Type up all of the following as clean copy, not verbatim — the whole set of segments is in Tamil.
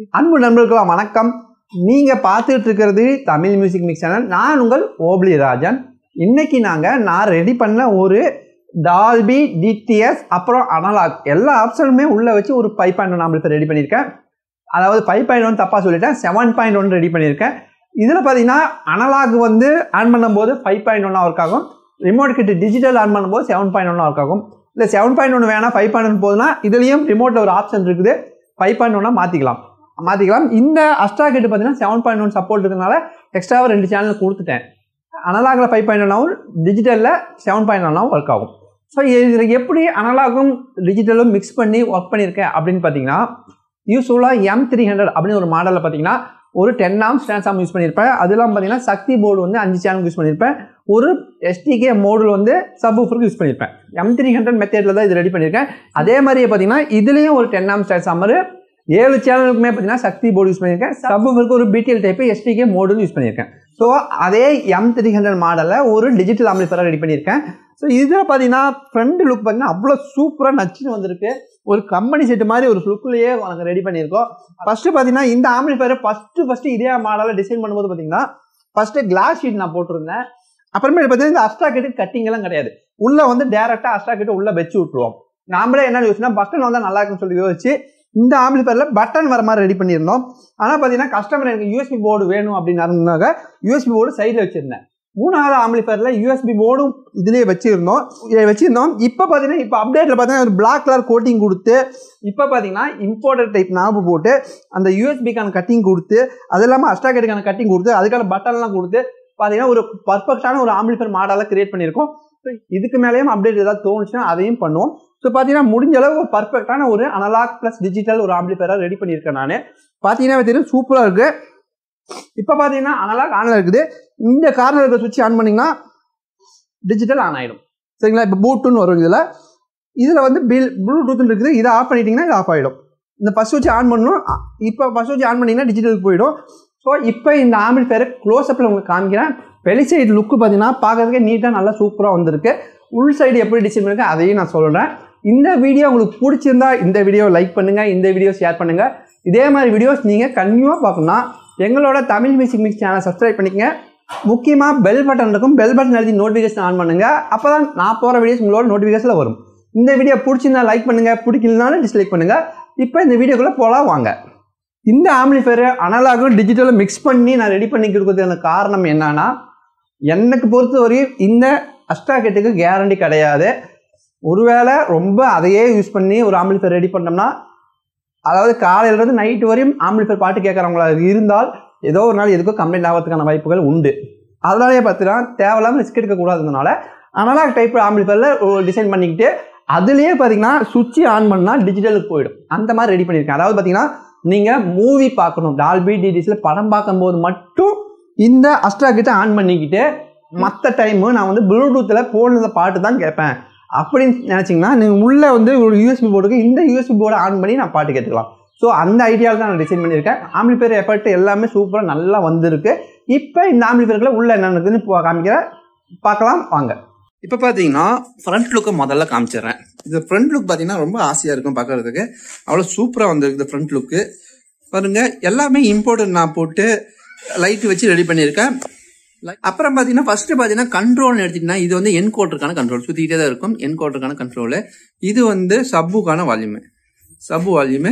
அன்பு நண்பர்களே வணக்கம். நீங்க பார்த்துட்டு இருக்கிறது தமிழ் மியூசிக் மிக்ஸ் சேனல். நான் உங்கள் ஓப்ளி ராஜன். இன்னைக்கு நான் ரெடி பண்ண ஒரு டால்பி டிடிஎஸ் அப்புறம் அனலாக் எல்லா ஆப்ஷனுமே உள்ள வச்சு ஒரு 5.1 ஆம்பிளிஃபையர் ரெடி பண்ணியிருக்கேன். அதாவது 5.1 தப்பா சொல்லிட்டேன், 7.1 ரெடி பண்ணியிருக்கேன். இதில் பார்த்தீங்கன்னா அனலாக் வந்து ஆன் பண்ணும்போது 5.1 ஒர்க் ஆகும், ரிமோட் கிட்ட டிஜிட்டல் ஆன் பண்ணும்போது 7.1 ஒர்க் ஆகும். இல்லை 7.1 வேணாம் 5.1 போதுன்னா இதுலேயும் ரிமோட்டில் ஒரு ஆப்ஷன் இருக்குது, 5.1 மாற்றிக்கலாம். இந்த அஸ்ட்ரா கிட்ட பார்த்தீங்கன்னா 7.1 சப்போர்ட் இருக்கிறதுனால எக்ஸ்ட்ராவாக 2 சேனல் கொடுத்துட்டேன். அனலாகில் 5.1 டிஜிட்டலில் 7.1 ஒர்க் ஆகும். ஸோ இதில் எப்படி அனலாகும் டிஜிட்டலும் மிக்ஸ் பண்ணி ஒர்க் பண்ணியிருக்கேன் அப்படின்னு பார்த்தீங்கன்னா, யூஸ்ஃபுல்லாக M300 அப்படின்னு ஒரு மாடலில் பார்த்தீங்கன்னா ஒரு 10 ஆம்ஸ் ட்ரான்ஸ்ஃபார்ம் யூஸ் பண்ணியிருப்பேன். அதெல்லாம் பார்த்தீங்கன்னா சக்தி போர்டு வந்து 5 சேனல் யூஸ் பண்ணியிருப்பேன். ஒரு STK மோடில் வந்து சப்வூஃபருக்கு யூஸ் பண்ணியிருப்பேன். M300 மெத்தடில் தான் இது ரெடி பண்ணியிருக்கேன். அதே மாதிரியே பார்த்தீங்கன்னா இதுலேயும் ஒரு 10 ஆம்ஸ் ட்ரான்ஸ்ஃபார்மர் 7 சேனலுக்குமே பார்த்தீங்கன்னா சக்தி போர்டு யூஸ் பண்ணியிருக்கேன். சப்வூஃபருக்கு ஒரு BTL type STK mode use பண்ணியிருக்கேன். ஸோ அதே M300 மாடலில் ஒரு டிஜிட்டல் ஆம்பிளிஃபையர் ரெடி பண்ணியிருக்கேன். ஸோ இதில் பார்த்தீங்கன்னா ஃப்ரண்ட் லுக் பார்த்தீங்கன்னா அவ்வளோ சூப்பராக நச்சுன்னு வந்திருக்கு. ஒரு கம்பெனி செட்டு மாதிரி ஒரு லுக்லேயே நாங்கள் ரெடி பண்ணியிருக்கோம். ஃபஸ்ட்டு பார்த்தீங்கன்னா இந்த ஆம்பிளிஃபையரை ஃபஸ்ட்டு இதே மாடலில் டிசைன் பண்ணும்போது பார்த்தீங்கன்னா ஃபஸ்ட்டு கிளாஸ் ஷீட் நான் போட்டிருந்தேன். அப்புறமேட்டு பார்த்தீங்கன்னா இந்த அஸ்ட்ரா கிட்ட கட்டிங் எல்லாம் கிடையாது, உள்ளே வந்து டேரெக்டாக அஸ்ட்ரா கிட்ட உள்ளே வச்சு விட்டுருவோம். நாமளே என்ன யோசிச்சுன்னா பட்டன் வந்தால் நல்லா இருக்குன்னு சொல்லி யோசிச்சு இந்த ஆம்பிளிஃபையரில் பட்டன் வர மாதிரி ரெடி பண்ணியிருந்தோம். ஆனால் பார்த்தீங்கன்னா கஸ்டமர் எனக்கு USB போர்டு வேணும் அப்படின்னாக்க USB போர்டு சைடில் வச்சுருந்தேன். 3வது ஆம்பிளிஃபையரில் USB போர்டும் இதிலே வச்சுருந்தோம். இப்போ பார்த்தீங்கன்னா இப்போ அப்டேட்டில் பார்த்தீங்கன்னா ஒரு பிளாக் கலர் கோட்டிங் கொடுத்து இப்போ பார்த்தீங்கன்னா இம்போர்ட்டட் டைப் நாபு போட்டு அந்த USBக்கான கட்டிங் கொடுத்து அது இல்லாமல் அஸ்ட்ரா கிட்டுக்கான கட்டிங் கொடுத்து அதுக்கான பட்டன்லாம் கொடுத்து பார்த்தீங்கன்னா ஒரு பர்ஃபெக்டான ஒரு ஆம்பிளிஃபையர் மாடலாக கிரியேட் பண்ணியிருக்கோம். ஸோ இதுக்கு மேலேயும் அப்டேட் ஏதாவது தோணுச்சுன்னா அதையும் பண்ணுவோம். ஸோ பார்த்தீங்கன்னா முடிஞ்ச அளவு ஒரு பர்ஃபெக்டான ஒரு அனலாக் ப்ளஸ் டிஜிட்டல் ஒரு ஆம்பிளிஃபையராக ரெடி பண்ணியிருக்கேன். நான் பார்த்தீங்கன்னா தெரியும் சூப்பராக இருக்குது. இப்போ பார்த்தீங்கன்னா அனலாக் ஆனில் இருக்குது. இந்த கார்னர் இருக்க சுவிட்ச் ஆன் பண்ணிங்கன்னா டிஜிட்டல் ஆன் ஆகிடும். சரிங்களா? இப்போ ப்ளூடூத்னு வரும். இதில் வந்து ப்ளூடூத்னு இருக்குது. இதை ஆஃப் பண்ணிட்டீங்கன்னா இது ஆஃப் ஆகிடும். இந்த ஃபஸ்ட் சுவிட்ச் ஆன் பண்ணணும். இப்போ ஃபஸ்ட் சுவிட்ச் ஆன் பண்ணிங்கன்னா டிஜிட்டலுக்கு போயிடும். ஸோ இப்போ இந்த ஆம்பிளிஃபையரை க்ளோஸ்அப்பில் உங்களுக்கு காமிக்கிறேன். வெளி சைடு லுக்கு பார்த்தீங்கன்னா பார்க்கறதுக்கே நீட்டாக நல்லா சூப்பராக வந்திருக்கு. உள் சைடு எப்படி டிசைன் பண்ணிருக்கேன் அதையும் நான் சொல்கிறேன். இந்த வீடியோ உங்களுக்கு பிடிச்சிருந்தா இந்த வீடியோ லைக் பண்ணுங்கள், இந்த வீடியோ ஷேர் பண்ணுங்கள். இதே மாதிரி வீடியோஸ் நீங்கள் கன்டினியூவாக பார்க்கணும்னா எங்களோட தமிழ் மியூசிக் மிக்ஸ் சேனலை சப்ஸ்கிரைப் பண்ணிக்கங்க. முக்கியமாக பெல் பட்டன் இருக்கும், பெல் பட்டன் எழுதி நோட்டிஃபிகேஷன் ஆன் பண்ணுங்கள். அப்போ தான் நான் போகிற வீடியோஸ் உங்களோட நோட்டிஃபிகேஷனில் வரும். இந்த வீடியோ பிடிச்சிருந்தா லைக் பண்ணுங்கள், பிடிக்கலனாலும் டிஸ்லைக் பண்ணுங்கள். இப்போ இந்த வீடியோக்குள்ளே போகலாம் வாங்க. இந்த ஆம்பிளிஃபையரை அனலாகும் டிஜிட்டலும் மிக்ஸ் பண்ணி நான் ரெடி பண்ணி கொடுக்கறதுக்கான காரணம் என்னன்னா, எனக்கு பொறுத்தவரையும் இந்த அஸ்ட்ரா கிட்டுக்கு கேரண்டி கிடையாது. ஒருவேளை ரொம்ப அதையே யூஸ் பண்ணி ஒரு ஆம்பிளிஃபையர் ரெடி பண்ணோம்னா, அதாவது காலையிலேருந்து நைட்டு வரையும் ஆம்பிளிஃபையர் பாட்டு கேட்குறவங்களா இருந்தால் ஏதோ ஒரு நாள் எதுக்கும் கம்ப்ளைண்ட் ஆகிறதுக்கான வாய்ப்புகள் உண்டு. அதனாலே பார்த்தீங்கன்னா தேவையில்லாமல் ரிஸ்க் எடுக்கக்கூடாதுனால அனலாக் டைப் ஆம்பிளிஃபையரில் டிசைன் பண்ணிக்கிட்டு அதுலேயே பார்த்தீங்கன்னா சுவிட்ச் ஆன் பண்ணால் டிஜிட்டலுக்கு போயிடும். அந்த மாதிரி ரெடி பண்ணியிருக்கேன். அதாவது பார்த்தீங்கன்னா நீங்கள் மூவி பார்க்கணும், டால்பி டிடிஸில் படம் பார்க்கும்போது மட்டும் இந்த அஸ்ட்ரா கிட்ட ஆன் பண்ணிக்கிட்டு மற்ற டைமு நான் வந்து ப்ளூடூத்தில் ஃபோனில் பாட்டு தான் கேட்பேன் அப்படின்னு நினச்சிங்கன்னா நீங்கள் உள்ளே வந்து ஒரு USB போர்டுக்கு இந்த USB போர்டை ஆன் பண்ணி நான் பாட்டு கேட்டுக்கலாம். ஸோ அந்த ஐடியாவில் தான் நான் டிசைன் பண்ணியிருக்கேன். ஆம்பிளிஃபையர் எஃபெக்ட் எல்லாமே சூப்பராக நல்லா வந்திருக்கு. இப்போ இந்த ஆம்பிளிஃபையரில் உள்ள என்ன இருக்குதுன்னு காமிக்கிறேன், பார்க்கலாம் வாங்க. இப்போ பார்த்தீங்கன்னா ஃப்ரண்ட் லுக்கை முதல்ல காமிச்சிடுறேன். இது ஃப்ரண்ட் லுக் பார்த்தீங்கன்னா ரொம்ப ஆசையாக இருக்கும் பார்க்கறதுக்கு, அவ்வளோ சூப்பராக வந்திருக்கு ஃப்ரண்ட் லுக்கு. பாருங்க எல்லாமே இம்போர்ட்டட் நான் போட்டு லைட் வச்சு ரெடி பண்ணியிருக்கேன். அப்புறம் பார்த்தீங்கன்னா ஃபர்ஸ்ட் பார்த்தீங்கன்னா கண்ட்ரோல்னு எடுத்துட்டீங்கன்னா இது வந்து என்கோடருக்கான கண்ட்ரோல் சுற்றிக்கிட்டே தான் இருக்கும். என்கோடருக்கான கண்ட்ரோலு இது வந்து சப்புக்கான வால்யூமு.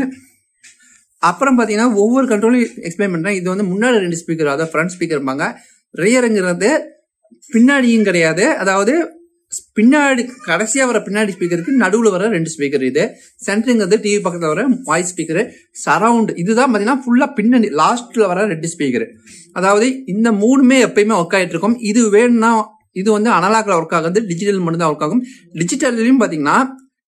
அப்புறம் பார்த்தீங்கன்னா ஒவ்வொரு கண்ட்ரோலையும் எக்ஸ்பிளைன் பண்ணுறேன். இது வந்து முன்னாடி 2 ஸ்பீக்கர், அதாவது ஃப்ரண்ட் ஸ்பீக்கர் இருப்பாங்க. ரியருங்கிறது பின்னாடியும் கிடையாது, அதாவது பின்னாடி கடைசியாக வர பின்னாடி ஸ்பீக்கருக்கு நடுவில் வர 2 ஸ்பீக்கர். இது சென்டருங்கிறது டிவி பக்கத்தில் வர வாய்ஸ் ஸ்பீக்கரு. சரவுண்ட் இதுதான் பார்த்தீங்கன்னா ஃபுல்லாக பின்னாடி லாஸ்ட்டில் வர 2 ஸ்பீக்கரு. அதாவது இந்த 3மே எப்பயுமே ஒர்க் ஆகிட்டு இருக்கும். இது வேணும்னா இது வந்து அனலாக்ல ஒர்க் ஆகுது, டிஜிட்டல் மட்டும் தான் ஒர்க் ஆகும். டிஜிட்டல்லையும் பார்த்தீங்கன்னா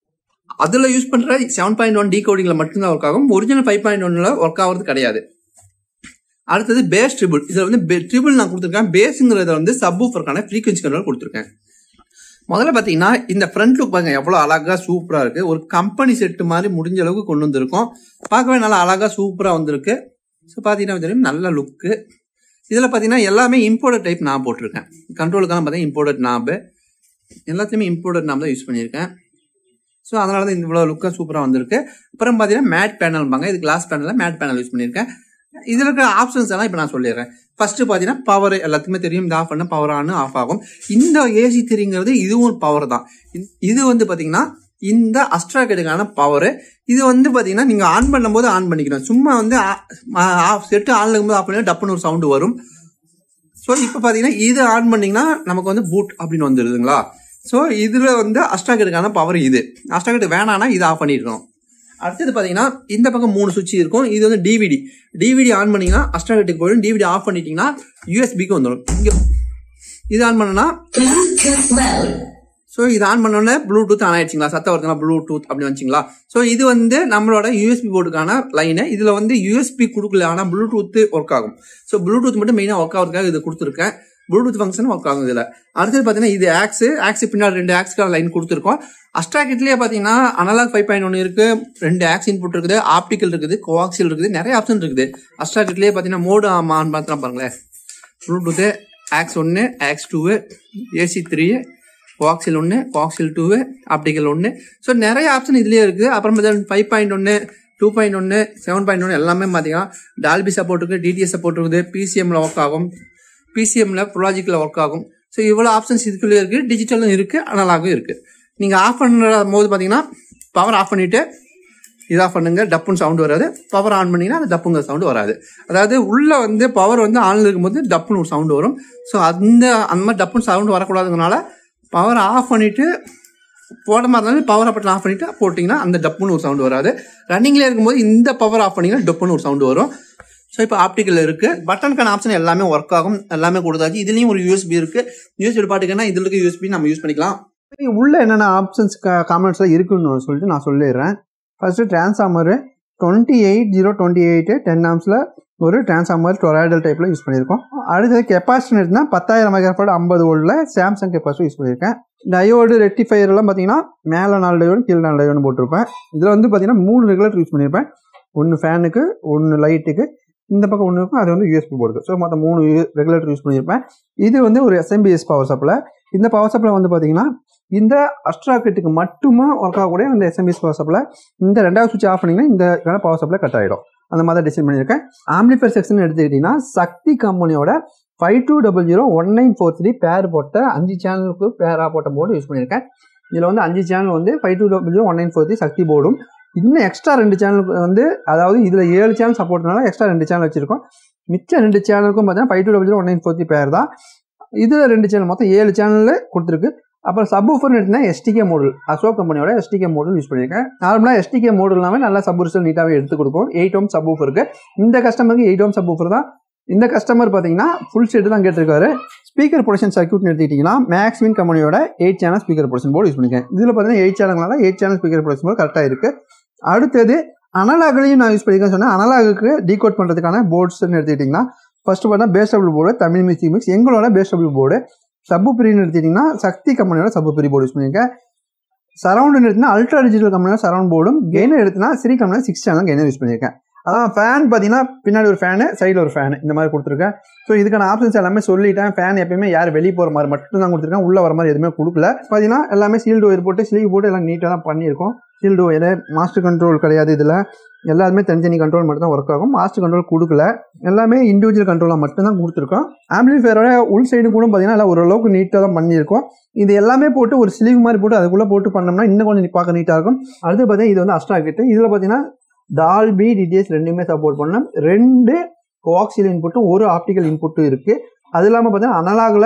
அதில் யூஸ் பண்ணுற 7.1 டீகோடிங்கில் மட்டும்தான் ஒர்க் ஆகும். ஒரிஜினல் 5.1 ஒர்க் ஆகிறது கிடையாது. அடுத்தது பேஸ் ட்ரிபிள். இதில் வந்து ட்ரிபிள் நான் கொடுத்துருக்கேன். பேஸுங்கிறத வந்து சப்வூஃபருக்கான ஃப்ரீக்வன்சி கண்ட்ரோல் கொடுத்துருக்கேன். முதல்ல பார்த்தீங்கன்னா இந்த ஃப்ரண்ட் லுக் பாருங்க எவ்வளோ அழகாக சூப்பராக இருக்குது. ஒரு கம்பெனி செட்டு மாதிரி முடிஞ்ச அளவுக்கு கொண்டு வந்திருக்கோம். பார்க்கவே நல்லா அழகாக சூப்பராக வந்திருக்கு. ஸோ பார்த்தீங்கன்னா தெரியும் நல்ல லுக்கு. இதில் பார்த்தீங்கன்னா எல்லாமே இம்போர்ட்டட் டைப் நான் போட்டிருக்கேன். கண்ட்ரோலுக்கான பார்த்தீங்கன்னா இம்போர்ட்டட் நாபு எல்லாத்தையுமே இம்போர்ட்டட் நாப் தான் யூஸ் பண்ணியிருக்கேன். ஸோ அதனால தான் இவ்வளோ லுக்காக சூப்பராக வந்திருக்கு. அப்புறம் பார்த்தீங்கன்னா மேட் பேனல்பாங்க, இது கிளாஸ் பேனலில் மேட் பேனல் யூஸ் பண்ணியிருக்கேன். இதில் இருக்கிற ஆப்ஷன்ஸ் எல்லாம் இப்போ நான் சொல்லிடுறேன். ஃபர்ஸ்ட் பார்த்தீங்கன்னா பவர் எல்லாத்துக்குமே தெரியும், இந்த ஆஃப் பண்ண பவர் ஆன் ஆஃப் ஆகும். இந்த ஏசி த்ரீங்கிறது இதுவும் பவர் தான். இது வந்து பார்த்தீங்கன்னா இந்த அஸ்ட்ரா கிட்டுக்கான பவர். இது வந்து பார்த்தீங்கன்னா நீங்கள் ஆன் பண்ணும்போது ஆன் பண்ணிக்கணும். சும்மா வந்து செட்டு ஆன்ல இருக்கும்போது ஆஃப் பண்ணி டப்புன்னு ஒரு சவுண்டு வரும். ஸோ இப்போ பார்த்தீங்கன்னா இது ஆன் பண்ணிங்கன்னா நமக்கு வந்து பூட் அப்படின்னு வந்துடுதுங்களா. ஸோ இதில் வந்து அஸ்ட்ரா கிட்டுக்கான பவர் இது. அஸ்ட்ரா கிட்டு வேணான்னா இது ஆஃப் பண்ணிருக்கணும். அடுத்தது பார்த்தீங்கன்னா இந்த பக்கம் 3 சுவிட்ச் இருக்கும். இது வந்து டிவிடி ஆன் பண்ணிங்கன்னா அஸ்ட்ரா கிட்டுக்கு போயிடும். டிவிடி ஆஃப் பண்ணிட்டீங்கன்னா யூஎஸ்பிக்கு வந்துடும். இங்கே இது ஆன் பண்ணனா ஸோ இது ஆன் பண்ணோன்னே ப்ளூடூத் ஆன் ஆயிடுச்சிங்களா, சத்தம் வருதுங்களா, ப்ளூடூத் அப்படின்னு வச்சிங்களா. ஸோ இது வந்து நம்மளோட யூஎஸ்பி போர்டுக்கான லைனு. இதில் வந்து யூஎஸ்பி கொடுக்கல, ஆனால் ப்ளூடூத் ஒர்க் ஆகும். ஸோ ப்ளூடூத் மட்டும் மெயினாக ஒர்க் ஆகிறதுக்காக இது கொடுத்துருக்கேன். ப்ளூடூத் ஃபங்க்ஷன் ஒர்க் ஆகும் இதில். அடுத்தது பார்த்தீங்கன்னா இது ஆக்ஸ் பின்னாடி 2 ஆக்ஸ்க்கான லைன் கொடுத்துருக்கோம். அஸ்ட்ரா கிட்லேயே பார்த்தீங்கன்னா அனலாக் 5.1 இருக்கு, 2 ஆக்ஸ் இன்புட் இருக்குது, ஆப்டிக்கல் இருக்குது, கோஆக்சியல் இருக்குது, நிறைய ஆப்ஷன் இருக்குது. அஸ்ட்ரா கிட்லேயே பார்த்தீங்கன்னா மோடு ஆன் பார்த்துலாம் பாருங்களேன். Bluetooth aux 1, aux 2, AC 3, coaxial 1, coaxial 2, optical 1. So நிறைய ஆப்ஷன் இதுலேயே இருக்குது. அப்புறம் 5.1, 2.1, 7.1 எல்லாமே பார்த்தீங்கன்னா டால்பி சப்போர்ட் இருக்குது, டிடிஎஸ் சப்போர்ட் இருக்குது, பிசிஎம்ல ஒர்க் ஆகும், பிசிஎம்ல ப்ராஜெக்ட்ல ஒர்க் ஆகும். ஸோ இவ்வளோ ஆப்ஷன்ஸ் இதுக்குள்ளே இருக்குது. டிஜிட்டலும் இருக்குது, அனலாகும் இருக்குது. நீங்கள் ஆஃப் பண்ணுற போது பார்த்தீங்கன்னா பவர் ஆஃப் பண்ணிவிட்டு இது ஆஃப் பண்ணுங்க, டப்புன்னு சவுண்டு வராது. பவர் ஆன் பண்ணிங்கன்னா அது டப்புங்க சவுண்டு வராது. அதாவது உள்ளே வந்து பவர் வந்து ஆன்ல இருக்கும்போது டப்புன்னு ஒரு சவுண்டு வரும். ஸோ அந்த மாதிரி டப்புன்னு சவுண்டு வரக்கூடாதுனால பவர் ஆஃப் பண்ணிவிட்டு போட மாதிரி இருந்தாலும் பவர் பட்டன் ஆஃப் பண்ணிவிட்டு போட்டிங்கன்னா அந்த டப்புன்னு ஒரு சவுண்டு வராது. ரன்னிங்லேயே இருக்கும்போது இந்த பவர் ஆஃப் பண்ணிங்கன்னா டப்புன்னு ஒரு சவுண்டு வரும். ஸோ இப்போ ஆப்டிக்கல் இருக்குது. பட்டனுக்கான ஆப்ஷன் எல்லாமே ஒர்க் ஆகும், எல்லாமே கொடுத்தாச்சு. இதுலேயும் ஒரு யூஎஸ்பி இருக்குது. யூஎஸ்பி பாட்டுக்குன்னா இதில் இருக்க யூஎஸ்பி நம்ம யூஸ் பண்ணிக்கலாம். உள்ள என்னென்ன ஆப்ஷன்ஸ் காமெண்ட்ஸ்லாம் இருக்குன்னு சொல்லிட்டு நான் சொல்லிடுறேன். ஃபர்ஸ்ட் டிரான்ஸ்ஃபார்மரு 28028 10 ஆம்ஸில் ஒரு டிரான்ஸ்ஃபார்மர் டொராய்டல் டைப்பில் யூஸ் பண்ணியிருக்கோம். அடுத்தது கெப்பாசிட்டி எடுத்துனா 10,000 மெகாவாட் 50 வோல்ட்டில் சாம்சங் கெப்பாசிட்டி யூஸ் பண்ணியிருக்கேன். டயோடு ரெக்டிஃபையர்லாம் பார்த்தீங்கன்னா மேலே 4 டயோடு கீழே 4 டயோடு போட்டிருப்பேன். இதில் வந்து பார்த்தீங்கன்னா 3 ரெகுலேட்டர் யூஸ் பண்ணியிருப்பேன். 1 ஃபேனுக்கு, 1 லைட்டுக்கு, இந்த பக்கம் 1 இருக்கும், அது வந்து யூஎஸ்பி போர்டு. ஸோ மொத்தம் 3 ரெகுலேட்டர் யூஸ் பண்ணியிருப்பேன். இது வந்து ஒரு SMBS பவர் சப்ளை. இந்த பவர் சப்ளை வந்து பார்த்தீங்கன்னா இந்த அஸ்ட்ரா கிட்டுக்கு மட்டுமா ஒர்க் ஆகக்கூடிய இந்த SMBS பவர் சப்ளை. இந்த 2வது சுவிட்ச் ஆஃப் பண்ணிங்கன்னா இந்த பவர் சப்ளை கட் ஆகிடும். அந்த மாதிரி டிசைன் பண்ணியிருக்கேன். ஆம்பிளிஃபையர் செக்ஷன் எடுத்துக்கிட்டிங்கன்னா சக்தி கம்பெனியோட 52001943 பேர் போட்ட 5 சேனலுக்கு பேராக போட்ட போர்டு யூஸ் பண்ணியிருக்கேன். இதில் வந்து 5 சேனல் வந்து 52001943 சக்தி போர்டும், இன்னும் எக்ஸ்ட்ரா 2 சேனலுக்கு வந்து, அதாவது இதில் 7 சேனல் சப்போர்ட்னால எக்ஸ்ட்ரா 2 சேனல் வச்சிருக்கோம். மிச்சம் 2 சேனலுக்கும் பார்த்தீங்கன்னா 52001943 பேர் தான். இதில் 2 சேனல், மொத்தம் 7 சேனல் கொடுத்துருக்கு. அப்புறம் சப்வூஃபர்னு எடுத்தீங்கன்னா STK மாடல், அசோக் கம்பெனியோட STK மாடல் யூஸ் பண்ணியிருக்கேன். நார்மலாக STK மாடல்னாவே நல்லா சப்வூஃபர் நீட்டாகவே எடுத்து கொடுக்கும். 8 ஓம் சப்வூஃபருக்கு. இந்த கஸ்டமருக்கு 8 ஓம் சப்வூஃபர் தான். இந்த கஸ்டமர் பார்த்தீங்கன்னா ஃபுல் செட்டு தான் கேட்டிருக்காரு. ஸ்பீக்கர் ப்ரொடக்ஷன் சர்க்யூட்னு எடுத்துக்கிட்டிங்கன்னா மேக்ஸ்வின் கம்பெனியோட 8 channel speaker protection board use பண்ணியிருக்கேன். இதில் பார்த்தீங்கன்னா 8 சேனல்னால 8 சேனல் ஸ்பீக்கர் ப்ரொடக்ஷன் போர்டு கரெக்டாக இருக்குது. அடுத்தது அனலாக்லையும் நான் யூஸ் பண்ணியிருக்கேன்னு சொன்னேன். அனலாகுக்கு டீகோட் பண்ணுறதுக்கான போர்ட்ஸ்ன்னு எடுத்துக்கிட்டிங்கன்னா ஃபர்ஸ்ட் பார்த்தா bass double board, Tamil music mix, எங்களோட பேஸ் டபுள் போர்டு. சப்வூஃபர்னு எடுத்துக்கிட்டிங்கன்னா சக்தி கம்பெனியோட சப்வூஃபர் போர்டு யூஸ் பண்ணியிருக்கேன். சரௌண்டுன்னு எடுத்தினா அல்ட்ரா டிஜிட்டல் கம்பெனியோட சரௌண்ட் போர்டும், கெய்னர் எடுத்தினா ஸ்ரீ கம்பெனியோட 6 சேனல் கெய்னர் யூஸ் பண்ணியிருக்கேன். அதான் ஃபேன் பார்த்தீங்கன்னா பின்னாடி ஒரு ஃபேனு, சைடில் ஒரு ஃபேனு, இந்த மாதிரி கொடுத்துருக்கேன். ஸோ இதுக்கான ஆப்ஷன்ஸ் எல்லாமே சொல்லிட்டேன். ஃபேன் எப்பயுமே யார் வெளியே போகிற மாதிரி மட்டும் தான் கொடுத்துருக்கேன், உள்ளே வர மாதிரி எதுவுமே கொடுக்கல. பார்த்தீங்கன்னா எல்லாமே சீல்டு ஒயர் போட்டு ஸ்லீவ் போட்டு எல்லாம் நீட்டாக தான் பண்ணியிருக்கோம். சீல்டு ஒயர், மாஸ்டர் கண்ட்ரோல் கிடையாது. இதில் எல்லாருமே தனித்தனி கண்ட்ரோல் மட்டும் தான் ஒர்க் ஆகும். மாஸ்டர் கண்ட்ரோல் கொடுக்கல, எல்லாமே இண்டிவிஜுவல் கண்ட்ரோலாக மட்டும் தான் கொடுத்துருக்கோம். ஆம்பிளிஃபையரோட உள் சைடு கூட பார்த்தீங்கன்னா எல்லாம் ஓரளவுக்கு நீட்டாக தான் பண்ணியிருக்கோம். இது எல்லாமே போட்டு ஒரு ஸ்லீவ் மாதிரி போட்டு அதுக்குள்ளே போட்டு பண்ணோம்னா இன்னும் கொஞ்சம் பார்க்க நீட்டாக இருக்கும். அடுத்து பார்த்தீங்கன்னா இது வந்து அஸ்ட்ரா கிட்டு. இதில் பார்த்தீங்கன்னா டால்பி டிடிஎஸ் ரெண்டுமே சப்போர்ட் பண்ணோம். 2 கோஆக்சியல் இன்புட்டும் 1 ஆப்டிக்கல் இன்புட்டும் இருக்குது. அது இல்லாமல் பார்த்தீங்கன்னா அனலாகில்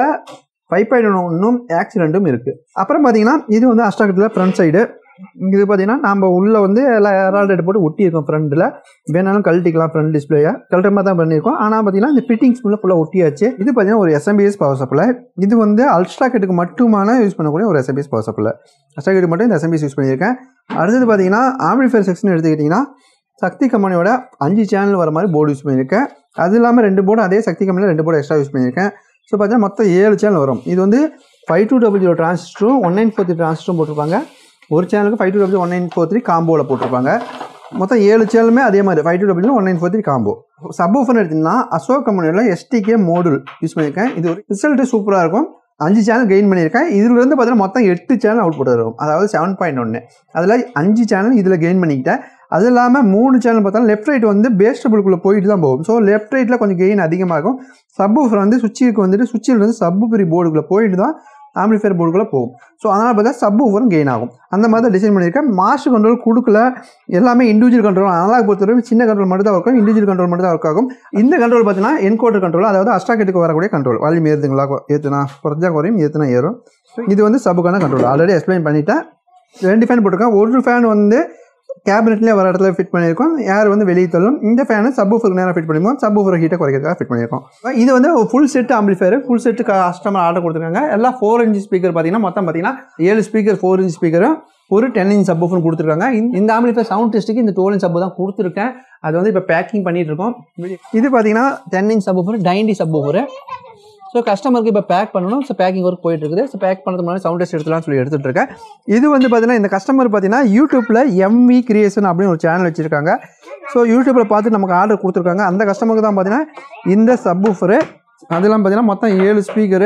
5.1 ஆக்ஸ் 2ம் இருக்குது. அப்புறம் பார்த்தீங்கன்னா இது வந்து அஸ்ட்ரா கிட்டில் ஃப்ரண்ட் சைடு. இது பார்த்தீங்கன்னா நம்ம உள்ளே வந்து எல்லாம் ஹெரால்டு போட்டு ஒட்டியிருக்கோம். ஃப்ரண்ட்டில் வேணாலும் கழட்டிக்கலாம், ஃப்ரண்ட் டிஸ்பிளேயை கழட்டுற மாதிரி தான் பண்ணியிருக்கோம். ஆனால் பார்த்தீங்கன்னா இந்த ஃபிட்டிங்ஸ் ஃபுல்லாக ஒட்டியாச்சு. இது பார்த்தீங்கன்னா ஒரு SMBS பவர் சப்ளை. இது வந்து அல்ட்ரா கிட்டுக்கு மட்டுமான யூஸ் பண்ணக்கூடிய ஒரு SMBS பவர் சப்ளை. அஸ்ட்ரா கிட்டுக்கு மட்டும் இந்த SMBS யூஸ் பண்ணியிருக்கேன். அடுத்தது பார்த்தீங்கன்னா ஆம்பிளிஃபையர் செக்ஷன் எடுத்துக்கிட்டிங்கன்னா சக்தி கம்பெனியோட 5 சேனல் வர மாதிரி போர்டு யூஸ் பண்ணியிருக்கேன். அது இல்லாமல் 2 போர்டு அதே சக்தி கம்பெனியில் 2 போர்டு எக்ஸ்ட்ரா யூஸ் பண்ணியிருக்கேன். ஸோ பார்த்தீங்கன்னா மொத்தம் 7 சேனல் வரும். இது வந்து 5200 டிரான்சிஸ்டரும் 1943 டிரான்சிஸ்டரும் போட்டிருப்பாங்க. ஒரு சேனலுக்கு 52001943 காம்போவில் போட்டிருப்பாங்க. மொத்தம் 7 சேனலுமே அதே மாதிரி 52001943 காம்போ. சப்வூஃபர் எடுத்திங்கன்னா அசோக் கம்பெனியோட STK மாடல் யூஸ் பண்ணியிருக்கேன். இது ஒரு ரிசல்ட்டு சூப்பராக இருக்கும். 5 சேனல் கெயின் பண்ணியிருக்கேன். இதுலேருந்து பார்த்தீங்கன்னா மொத்தம் 8 சேனல் அவுட்புட் வரும். அதாவது 7.1 அதில் 5 சேனல் இதில் கெயின் பண்ணிக்கிட்டேன். அது இல்லாமல் 3 சேனல் பார்த்தாலும் லெஃப்ட் ரைட் வந்து பேஸ் டபுளுக்குள்ளே போயிட்டு தான் போகும். ஸோ லெஃப்ட் ரைட்டில் கொஞ்சம் கெயின் அதிகமாக இருக்கும். சப்வூஃபர் வந்து சுவிட்சுக்கு வந்துட்டு சுவிட்சில் இருந்து சப்வூஃபர் போர்டுக்குள்ளே போயிட்டு தான் ஆம்பிளிஃபையர் போர்டுக்குள்ளே போகும். ஸோ அதனால் பார்த்தா சப்வூஃபரும் கெயின் ஆகும். அந்த மாதிரி தான் டிசைன் பண்ணியிருக்கேன். மாஸ்டர் கண்ட்ரோல் கொடுக்கல, எல்லாமே இண்டிவிஜுவல் கண்ட்ரோல். அனலாக் பொறுத்தவரைக்கும் சின்ன கண்ட்ரோல் மட்டும் தான் ஒர்க் ஆகும், இண்டிவிஜுவல் கண்ட்ரோல் மட்டும் தான் ஒர்க் ஆகும். இந்த கண்ட்ரோல் பார்த்தீங்கன்னா என்கோடர் கண்ட்ரோல், அதாவது அஸ்ட்ரா கிட்டுக்கு வரக்கூடிய கண்ட்ரோல். வால்யூம் ஏற்றுங்களா, ஏற்றுனா குறைஞ்சா குறையும், ஏற்றுனா ஏறும். இது வந்து சப்புக்கான கண்ட்ரோல். ஆல்ரெடி எக்ஸ்பிளைன் பண்ணிட்டேன். 2 ஃபேன் போட்டிருக்கேன். ஒரு ஃபேன் வந்து கேபினெட்லேயே வர இடத்துல ஃபிட் பண்ணியிருக்கோம். ஏர் வந்து வெளியே தள்ளும். இந்த ஃபேனு சப்வூஃபருக்கு நேராக ஃபிட் பண்ணியிருக்கோம். சப்வூஃபர் ஹீட்டை குறைக்கிறதுக்காக ஃபிட் பண்ணியிருக்கோம். இது வந்து full set amplifier. Full set customer order கொடுத்துருக்காங்க. எல்லாம் 4 இன்ச் ஸ்பீக்கர் பார்த்தீங்கன்னா மொத்தம் பார்த்தீங்கன்னா 7 ஸ்பீக்கர், 4 இன்ச் ஸ்பீக்கரும் ஒரு 10 இன்ச் சப்வூஃபர் கொடுத்துருக்காங்க. இந்த ஆம்பிளிஃபையர் சவுண்ட் டெஸ்ட்டுக்கு இந்த 12 இன்ச் சப்பு தான் கொடுத்துருக்கேன். அது வந்து இப்போ பேக்கிங் பண்ணிட்டு இருக்கோம். இது பார்த்தீங்கன்னா 10 இன்ச் சப்வூஃபர், டைண்டி சப்வூஃபர். ஸோ கஸ்டமருக்கு இப்போ பேக் பண்ணணும். ஸோ பேக்கிங் ஒர்க் போயிட்டு இருக்குது. ஸோ பேக் பண்ணுறது முன்னாடி சவுண்ட் டெஸ்ட் எடுத்துலாம்னு சொல்லி எடுத்துகிட்டு இருக்கேன். இது வந்து பார்த்தீங்கன்னா இந்த கஸ்டமர் பார்த்தீங்கன்னா யூடியூப்பில் MV கிரியேஷன் அப்படின்னு ஒரு சேனல் வச்சுருக்காங்க. ஸோ யூடியூப்பில் பார்த்து நமக்கு ஆர்டர் கொடுத்துருக்காங்க. அந்த கஸ்டமருக்கு தான் பார்த்தீங்கன்னா இந்த சப்வூஃபரு, அதெல்லாம் பார்த்தீங்கன்னா மொத்தம் 7 ஸ்பீக்கரு,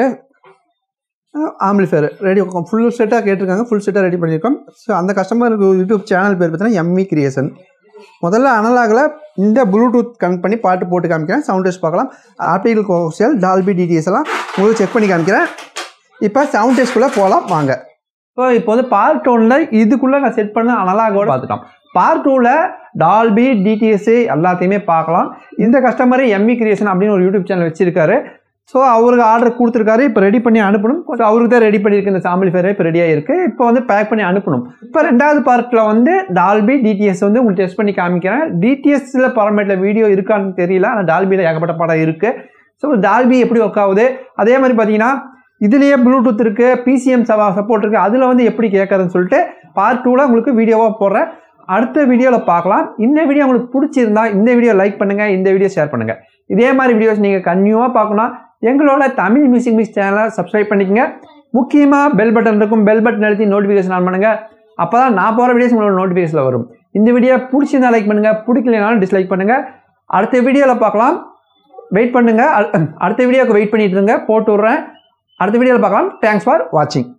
ஆம்பிளிஃபையர் ரெடி ஃபுல் செட்டாக கேட்டிருக்காங்க. ஃபுல் செட்டாக ரெடி பண்ணியிருக்கோம். ஸோ அந்த கஸ்டமருக்கு யூடியூப் சேனல் பேர் பார்த்தீங்கன்னா MV கிரியேஷன். முதல்ல அனலாகில் இந்த ப்ளூடூத் கனெக்ட் பண்ணி பாட்டு போட்டு காமிக்கிறேன். சவுண்ட் டெஸ்ட் பார்க்கலாம். ஆப்டிகல் கோஆக்சியல், டால்பி டிடிஎஸ் எல்லாம் உங்களுக்கு செக் பண்ணி காமிக்கிறேன். இப்போ சவுண்ட் டெஸ்ட்குள்ளே போகலாம் வாங்க. இப்போ வந்து பார்ட் 1ல் இதுக்குள்ளே நான் செட் பண்ண அனலாகோட பார்த்துட்டோம். பார்ட் 2ல் டால்பி டிடிஎஸ் எல்லாத்தையுமே பார்க்கலாம். இந்த கஸ்டமர் MV கிரியேஷன் அப்படின்னு ஒரு யூடியூப் சேனல் வச்சிருக்காரு. ஸோ அவருக்கு ஆர்டர் கொடுத்துருக்காரு. இப்போ ரெடி பண்ணி அனுப்பணும். கொஞ்சம் அவருக்கு தான் ரெடி பண்ணியிருக்கு. இந்த ஆம்பிளிஃபையர் இப்போ ரெடியாக இருக்குது. இப்போ வந்து பேக் பண்ணி அனுப்பணும். இப்போ 2வது பார்ட்டில் வந்து டால்பி டிடிஎஸ் வந்து உங்களுக்கு டெஸ்ட் பண்ணி காமிக்கிறேன். டிடிஎஸ்ல ஃபார்மேட்டில் வீடியோ இருக்கான்னு தெரியல, ஆனால் டால்பியில் ஏகப்பட்ட படம் இருக்குது. ஸோ டால்பி எப்படி ஒர்க் ஆகுது, அதே மாதிரி பார்த்தீங்கன்னா இதுலேயே ப்ளூடூத் இருக்குது, PCM சப்போர்ட் இருக்குது, அதில் வந்து எப்படி கேட்குறதுன்னு சொல்லிட்டு பார்ட் 2ல் உங்களுக்கு வீடியோவாக போடுறேன். அடுத்த வீடியோவில் பார்க்கலாம். இந்த வீடியோ உங்களுக்கு பிடிச்சிருந்தா இந்த வீடியோ லைக் பண்ணுங்கள், இந்த வீடியோ ஷேர் பண்ணுங்கள். இதே மாதிரி வீடியோஸ் நீங்கள் கன்டினியூவாக பார்க்கணும். எங்களோட தமிழ் மியூசிக் மிக்ஸ் சேனலை சப்ஸ்கிரைப் பண்ணிக்கங்க. முக்கியமாக பெல் பட்டன் இருக்கும். பெல் பட்டன் அழுத்தி நோட்டிஃபிகேஷன் ஆன் பண்ணுங்கள். அப்போ தான் நான் போகிற வீடியோஸ் உங்களோட நோட்டிஃபிகேஷனில் வரும். இந்த வீடியோ பிடிச்சிருந்தா லைக் பண்ணுங்கள், பிடிக்கலனாலும் டிஸ்லைக் பண்ணுங்கள். அடுத்த வீடியோவில் பார்க்கலாம். வெயிட் பண்ணுங்கள். அடுத்த வீடியோவுக்கு வெயிட் பண்ணிட்டு இருங்க, போட்டு விட்றேன். அடுத்த வீடியோவில் பார்க்கலாம். தேங்க்ஸ் ஃபார் வாட்சிங்.